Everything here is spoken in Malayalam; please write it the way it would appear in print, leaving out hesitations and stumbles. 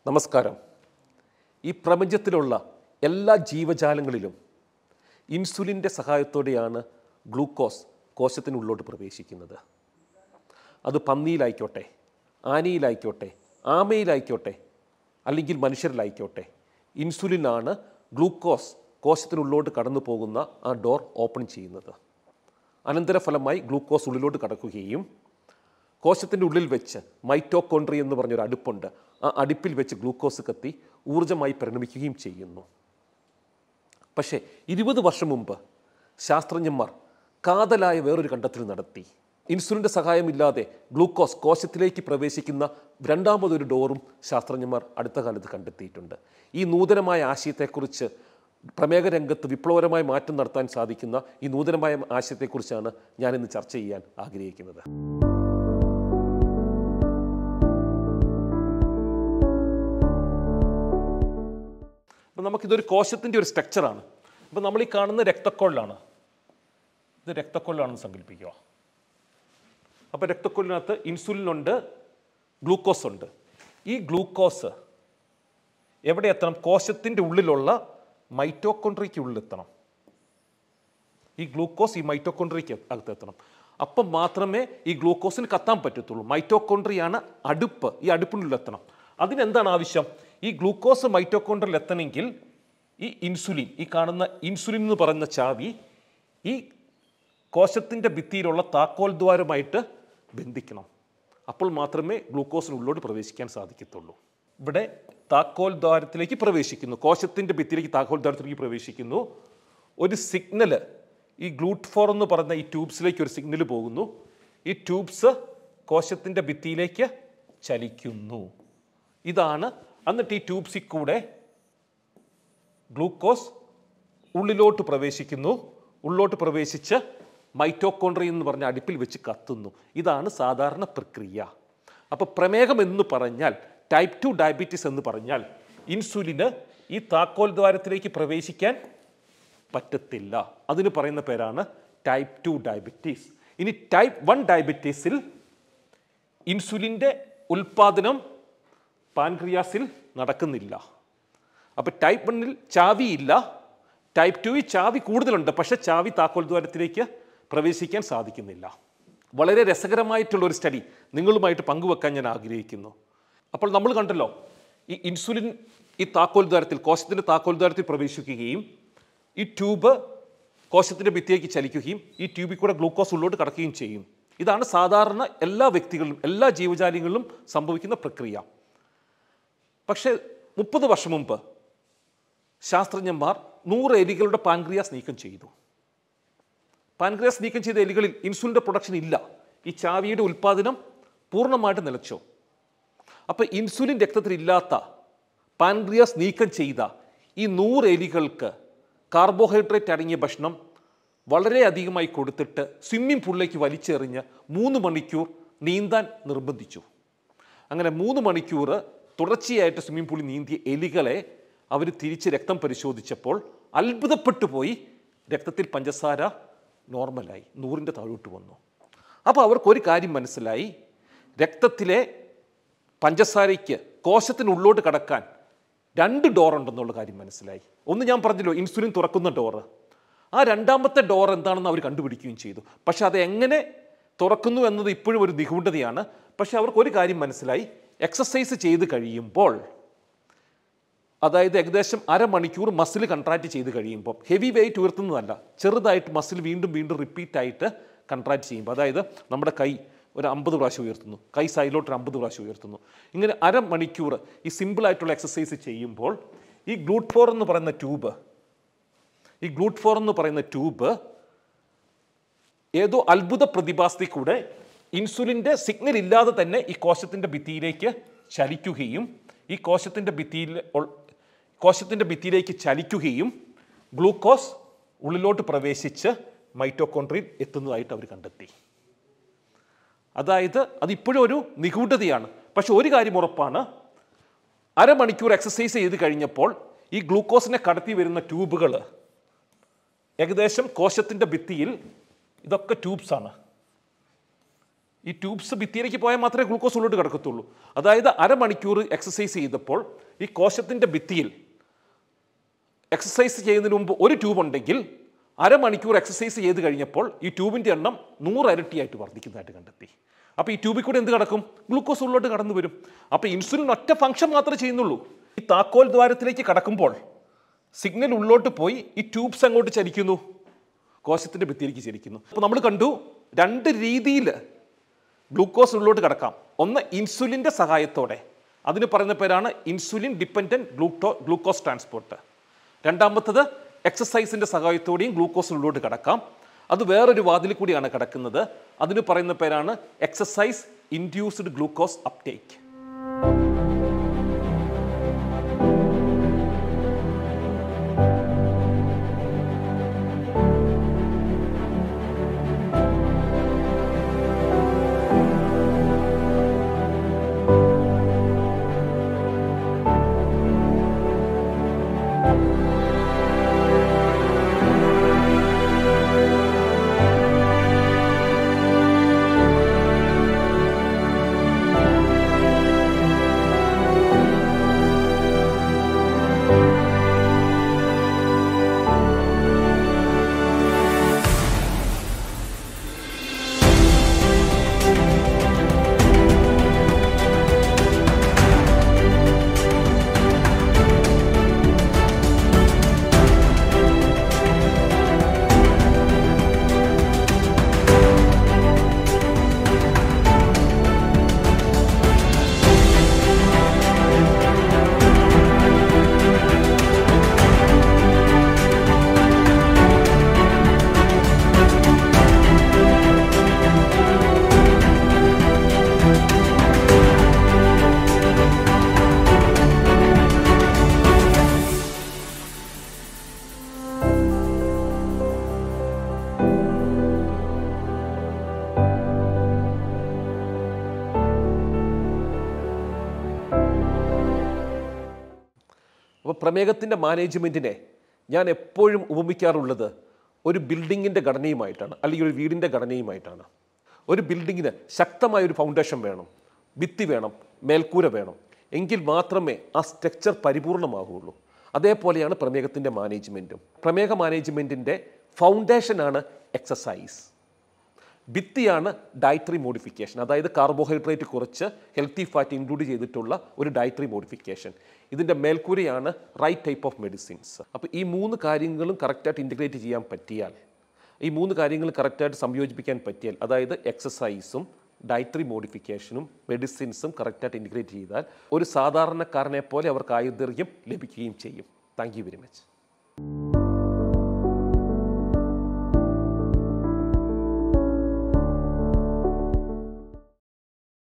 നമസ്കാരം. ഈ പ്രപഞ്ചത്തിലുള്ള എല്ലാ ജീവജാലങ്ങളിലും ഇൻസുലിൻ്റെ സഹായത്തോടെയാണ് ഗ്ലൂക്കോസ് കോശത്തിനുള്ളിലോട്ട് പ്രവേശിക്കുന്നത്. അത് പന്നിയിലായിക്കോട്ടെ, ആനയിലായിക്കോട്ടെ, ആമയിലായിക്കോട്ടെ, അല്ലെങ്കിൽ മനുഷ്യരിലായിക്കോട്ടെ, ഇൻസുലിനാണ് ഗ്ലൂക്കോസ് കോശത്തിനുള്ളിലോട്ട് കടന്നു പോകുന്ന ആ ഡോർ ഓപ്പൺ ചെയ്യുന്നത്. അനന്തരഫലമായി ഗ്ലൂക്കോസ് ഉള്ളിലോട്ട് കടക്കുകയും കോശത്തിൻ്റെ ഉള്ളിൽ വെച്ച് മൈറ്റോകോൺട്രി എന്ന് പറഞ്ഞൊരു അടുപ്പുണ്ട്. ആ അടുപ്പിൽ വെച്ച് ഗ്ലൂക്കോസ് കത്തി ഊർജ്ജമായി പരിണമിക്കുകയും ചെയ്യുന്നു. പക്ഷേ 20 വർഷം മുമ്പ് ശാസ്ത്രജ്ഞന്മാർ കാതലായ വേറൊരു കണ്ടെത്തൽ നടത്തി. ഇൻസുലിൻ്റെ സഹായമില്ലാതെ ഗ്ലൂക്കോസ് കോശത്തിലേക്ക് പ്രവേശിക്കുന്ന രണ്ടാമതൊരു ഡോറും ശാസ്ത്രജ്ഞന്മാർ അടുത്ത കാലത്ത് കണ്ടെത്തിയിട്ടുണ്ട്. ഈ നൂതനമായ ആശയത്തെക്കുറിച്ച് പ്രമേഹ രംഗത്ത് വിപ്ലവകരമായ മാറ്റം നടത്താൻ സാധിക്കുന്ന ഈ നൂതനമായ ആശയത്തെക്കുറിച്ചാണ് ഞാനിന്ന് ചർച്ച ചെയ്യാൻ ആഗ്രഹിക്കുന്നത്. അപ്പോൾ നമുക്കിതൊരു കോശത്തിൻ്റെ ഒരു സ്ട്രക്ചറാണ്. അപ്പോൾ നമ്മൾ ഈ കാണുന്ന രക്തക്കൊഴലാണ്. ഇത് രക്തക്കൊഴലാണെന്ന് സങ്കല്പിക്കുക. അപ്പോൾ രക്തക്കൊഴലിനകത്ത് ഇൻസുലിനുണ്ട്, ഗ്ലൂക്കോസ് ഉണ്ട്. ഈ ഗ്ലൂക്കോസ് എവിടെ എത്തണം? കോശത്തിൻ്റെ ഉള്ളിലുള്ള മൈറ്റോകോൺട്രിയയ്ക്ക് ഉള്ളിലെത്തണം. ഈ ഗ്ലൂക്കോസ് ഈ മൈറ്റോകോൺട്രിയയ്ക്ക് അകത്തെത്തണം. അപ്പം മാത്രമേ ഈ ഗ്ലൂക്കോസിന് കത്താൻ പറ്റത്തുള്ളൂ. മൈറ്റോകോൺട്രിയാണ് അടുപ്പ്. ഈ അടുപ്പിനുള്ളിലെത്തണം. അതിനെന്താണ് ആവശ്യം? ഈ ഗ്ലൂക്കോസ് മൈറ്റോകോൺട്രിയയിൽ എത്തണമെങ്കിൽ ഈ ഇൻസുലിൻ, ഈ കാണുന്ന ഇൻസുലിൻ എന്ന് പറയുന്ന ചാവി ഈ കോശത്തിൻ്റെ ഭിത്തിയിലുള്ള താക്കോൽ ദ്വാരമായിട്ട് ബന്ധിക്കണം. അപ്പോൾ മാത്രമേ ഗ്ലൂക്കോസിനുള്ളിലോട്ട് പ്രവേശിക്കാൻ സാധിക്കത്തുള്ളൂ. ഇവിടെ താക്കോൽ ദ്വാരത്തിലേക്ക് പ്രവേശിക്കുന്നു. കോശത്തിൻ്റെ ഭിത്തിയിലേക്ക് താക്കോൽ ദ്വാരത്തിലേക്ക് പ്രവേശിക്കുന്നു. ഒരു സിഗ്നൽ ഈ GLUT4 എന്ന് പറയുന്ന ഈ ട്യൂബ്സിലേക്ക് ഒരു സിഗ്നൽ പോകുന്നു. ഈ ട്യൂബ്സ് കോശത്തിൻ്റെ ഭിത്തിയിലേക്ക് ചലിക്കുന്നു. ഇതാണ്. എന്നിട്ട് ഈ ട്യൂബ്സിൽ കൂടെ ഗ്ലൂക്കോസ് ഉള്ളിലോട്ട് പ്രവേശിക്കുന്നു. ഉള്ളിലോട്ട് പ്രവേശിച്ച് മൈറ്റോകോൺട്രിയ എന്ന് പറഞ്ഞ അടുപ്പിൽ വെച്ച് കത്തുന്നു. ഇതാണ് സാധാരണ പ്രക്രിയ. അപ്പോൾ പ്രമേഹം എന്ന് പറഞ്ഞാൽ, ടൈപ്പ് 2 ഡയബറ്റീസ് എന്ന് പറഞ്ഞാൽ, ഇൻസുലിന് ഈ താക്കോൽ ദ്വാരത്തിലേക്ക് പ്രവേശിക്കാൻ പറ്റത്തില്ല. അതിന് പറയുന്ന പേരാണ് ടൈപ്പ് 2 ഡയബറ്റീസ്. ഇനി ടൈപ്പ് 1 ഡയബറ്റീസിൽ ഇൻസുലിൻ്റെ ഉൽപ്പാദനം പാൻക്രിയാസിൽ നടക്കുന്നില്ല. അപ്പോൾ ടൈപ്പ് 1-ൽ ചാവിയില്ല. ടൈപ്പ് 2-ൽ ചാവി കൂടുതലുണ്ട്, പക്ഷേ ചാവി താക്കോൽ ദ്വാരത്തിലേക്ക് പ്രവേശിക്കാൻ സാധിക്കുന്നില്ല. വളരെ രസകരമായിട്ടുള്ളൊരു സ്റ്റഡി നിങ്ങളുമായിട്ട് പങ്കുവെക്കാൻ ഞാൻ ആഗ്രഹിക്കുന്നു. അപ്പോൾ നമ്മൾ കണ്ടല്ലോ, ഈ ഇൻസുലിൻ ഈ താക്കോൽ ദ്വാരത്തിൽ, കോശത്തിൻ്റെ താക്കോൽ ദ്വാരത്തിൽ പ്രവേശിക്കുകയും ഈ ട്യൂബ് കോശത്തിൻ്റെ ഭിത്തിയിലേക്ക് ചലിക്കുകയും ഈ ട്യൂബിൽ കൂടെ ഗ്ലൂക്കോസ് ഉള്ളിലോട്ട് കടക്കുകയും ചെയ്യും. ഇതാണ് സാധാരണ എല്ലാ വ്യക്തികളിലും, എല്ലാ ജീവജാലങ്ങളിലും സംഭവിക്കുന്ന പ്രക്രിയ. പക്ഷേ 30 വർഷം മുമ്പ് ശാസ്ത്രജ്ഞന്മാർ 100 എലികളുടെ പാൻക്രിയാസ് നീക്കം ചെയ്തു. പാൻക്രിയാസ് നീക്കം ചെയ്ത എലികളിൽ ഇൻസുലിൻ്റെ പ്രൊഡക്ഷൻ ഇല്ല. ഈ ചാവിയുടെ ഉൽപ്പാദനം പൂർണ്ണമായിട്ട് നിലച്ചു. അപ്പോൾ ഇൻസുലിൻ രക്തത്തിലില്ലാത്ത പാൻക്രിയാസ് നീക്കം ചെയ്ത ഈ 100 എലികൾക്ക് കാർബോഹൈഡ്രേറ്റ് അടങ്ങിയ ഭക്ഷണം വളരെ അധികമായി കൊടുത്തിട്ട് സ്വിമ്മിംഗ് പൂളിലേക്ക് വലിച്ചെറിഞ്ഞ് 3 മണിക്കൂർ നീന്താൻ നിർബന്ധിച്ചു. അങ്ങനെ 3 മണിക്കൂർ തുടർച്ചയായിട്ട് സ്വിമ്മിംഗ് പൂളിൽ നീന്തിയ എലികളെ അവർ തിരിച്ച് രക്തം പരിശോധിച്ചപ്പോൾ അത്ഭുതപ്പെട്ടു പോയി. രക്തത്തിൽ പഞ്ചസാര നോർമലായി, 100ൻ്റെ താഴോട്ട് വന്നു. അപ്പോൾ അവർക്കൊരു കാര്യം മനസ്സിലായി. രക്തത്തിലെ പഞ്ചസാരയ്ക്ക് കോശത്തിനുള്ളിലോട്ട് കടക്കാൻ 2 ഡോർ ഉണ്ടെന്നുള്ള കാര്യം മനസ്സിലായി. ഒന്ന് ഞാൻ പറഞ്ഞല്ലോ, ഇൻസുലിൻ തുറക്കുന്ന ഡോറ്. ആ രണ്ടാമത്തെ ഡോർ എന്താണെന്ന് അവർ കണ്ടുപിടിക്കുകയും ചെയ്തു. പക്ഷെ അത് എങ്ങനെ തുറക്കുന്നു എന്നത് ഇപ്പോഴും ഒരു നിഗൂഢതയാണ്. പക്ഷെ അവർക്കൊരു കാര്യം മനസ്സിലായി. എക്സസൈസ് ചെയ്ത് കഴിയുമ്പോൾ, അതായത് ഏകദേശം അരമണിക്കൂർ മസിൽ കൺട്രാക്റ്റ് ചെയ്ത് കഴിയുമ്പോൾ, ഹെവി വെയിറ്റ് ഉയർത്തുന്നതല്ല, ചെറുതായിട്ട് മസിൽ വീണ്ടും വീണ്ടും റിപ്പീറ്റായിട്ട് കൺട്രാക്റ്റ് ചെയ്യുമ്പോൾ, അതായത് നമ്മുടെ കൈ ഒരു 50 പ്രാവശ്യം ഉയർത്തുന്നു, കൈ സൈഡിലോട്ട് 50 പ്രാവശ്യം ഉയർത്തുന്നു, ഇങ്ങനെ അരമണിക്കൂർ ഈ സിമ്പിളായിട്ടുള്ള എക്സസൈസ് ചെയ്യുമ്പോൾ ഈ GLUT4 എന്ന് പറയുന്ന ട്യൂബ് ഏതോ അത്ഭുത പ്രതിഭാസത്തിൽ കൂടെ ഇൻസുലിൻ്റെ സിഗ്നൽ ഇല്ലാതെ തന്നെ ഈ കോശത്തിൻ്റെ ഭിത്തിയിലേക്ക് ചലിക്കുകയും ഈ കോശത്തിൻ്റെ ഭിത്തിയിലേക്ക് ചലിക്കുകയും ഗ്ലൂക്കോസ് ഉള്ളിലോട്ട് പ്രവേശിച്ച് മൈറ്റോകോൺട്രിയയിൽ എത്തുന്നതായിട്ട് അവർ കണ്ടെത്തി. അതായത് അതിപ്പോഴും ഒരു നിഗൂഢതയാണ്. പക്ഷെ ഒരു കാര്യം ഉറപ്പാണ്, അരമണിക്കൂർ എക്സസൈസ് ചെയ്ത് കഴിഞ്ഞപ്പോൾ ഈ ഗ്ലൂക്കോസിനെ കടത്തി വരുന്ന ട്യൂബുകൾ ഏകദേശം കോശത്തിൻ്റെ ഭിത്തിയിൽ, ഇതൊക്കെ ട്യൂബ്സാണ്, ഈ ട്യൂബ്സ് ഭിത്തിയിലേക്ക് പോയാൽ മാത്രമേ ഗ്ലൂക്കോസ് ഉള്ളിലോട്ട് കിടക്കത്തുള്ളൂ. അതായത് അരമണിക്കൂർ എക്സസൈസ് ചെയ്തപ്പോൾ ഈ കോശത്തിൻ്റെ ഭിത്തിയിൽ എക്സസൈസ് ചെയ്യുന്നതിന് മുമ്പ് ഒരു ട്യൂബ് ഉണ്ടെങ്കിൽ അരമണിക്കൂർ എക്സസൈസ് ചെയ്ത് കഴിഞ്ഞപ്പോൾ ഈ ട്യൂബിൻ്റെ എണ്ണം 100 ഇരട്ടിയായിട്ട് വർദ്ധിക്കുന്നതായിട്ട് കണ്ടെത്തി. അപ്പോൾ ഈ ട്യൂബിൽ കൂടെ എന്ത് കിടക്കും? ഗ്ലൂക്കോസ് ഉള്ളിലോട്ട് കടന്നു വരും. അപ്പോൾ ഇൻസുലിൻ ഒറ്റ ഫംഗ്ഷൻ മാത്രമേ ചെയ്യുന്നുള്ളൂ. ഈ താക്കോൽ ദ്വാരത്തിലേക്ക് കടക്കുമ്പോൾ സിഗ്നൽ ഉള്ളോട്ട് പോയി ഈ ട്യൂബ്സ് അങ്ങോട്ട് ചലിക്കുന്നു, കോശത്തിൻ്റെ ഭിത്തിയിലേക്ക് ചലിക്കുന്നു. അപ്പോൾ നമ്മൾ കണ്ടു 2 രീതിയിൽ ഗ്ലൂക്കോസ് ഉള്ളിലോട്ട് കിടക്കാം. ഒന്ന് ഇൻസുലിൻ്റെ സഹായത്തോടെ, അതിന് പറയുന്ന പേരാണ് ഇൻസുലിൻ ഡിപ്പെൻഡൻറ്റ് ഗ്ലൂക്കോസ് ട്രാൻസ്പോർട്ട്. രണ്ടാമത്തത് എക്സസൈസിൻ്റെ സഹായത്തോടെയും ഗ്ലൂക്കോസ് ഉള്ളിലോട്ട് കിടക്കാം. അത് വേറൊരു വാതിൽ കൂടിയാണ് കിടക്കുന്നത്. അതിന് പറയുന്ന പേരാണ് എക്സസൈസ് ഇൻഡ്യൂസ്ഡ് ഗ്ലൂക്കോസ് അപ്ടേക്ക്. അപ്പോൾ പ്രമേഹത്തിൻ്റെ മാനേജ്മെൻറ്റിനെ ഞാൻ എപ്പോഴും ഉപമിക്കാറുള്ളത് ഒരു ബിൽഡിങ്ങിൻ്റെ ഘടനയുമായിട്ടാണ്, അല്ലെങ്കിൽ ഒരു വീടിൻ്റെ ഘടനയുമായിട്ടാണ്. ഒരു ബിൽഡിങ്ങിന് ശക്തമായൊരു ഫൗണ്ടേഷൻ വേണം, ഭിത്തി വേണം, മേൽക്കൂര വേണം. എങ്കിൽ മാത്രമേ ആ സ്ട്രക്ചർ പരിപൂർണമാകുകയുള്ളൂ. അതേപോലെയാണ് പ്രമേഹത്തിൻ്റെ മാനേജ്മെൻറ്റും. പ്രമേഹ മാനേജ്മെൻറ്റിൻ്റെ ഫൗണ്ടേഷനാണ് എക്സസൈസ്, ഭിത്തിയാണ് ഡയറ്ററി മോഡിഫിക്കേഷൻ, അതായത് കാർബോഹൈഡ്രേറ്റ് കുറച്ച് ഹെൽത്തി ഫാറ്റ് ഇൻക്ലൂഡ് ചെയ്തിട്ടുള്ള ഒരു ഡയറ്ററി മോഡിഫിക്കേഷൻ. ഇതിൻ്റെ മേൽക്കൂരയാണ് റൈറ്റ് ടൈപ്പ് ഓഫ് മെഡിസിൻസ്. അപ്പോൾ ഈ 3 കാര്യങ്ങളും കറക്റ്റായിട്ട് ഇൻറ്റഗ്രേറ്റ് ചെയ്യാൻ പറ്റിയാൽ, ഈ 3 കാര്യങ്ങൾ കറക്റ്റായിട്ട് സംയോജിപ്പിക്കാൻ പറ്റിയാൽ, അതായത് എക്സസൈസും ഡയറ്ററി മോഡിഫിക്കേഷനും മെഡിസിൻസും കറക്റ്റായിട്ട് ഇൻറ്റഗ്രേറ്റ് ചെയ്താൽ ഒരു സാധാരണക്കാരനെ പോലെ അവർക്ക് ആയുർദൈർഘ്യം ലഭിക്കുകയും ചെയ്യും. Thank you very much.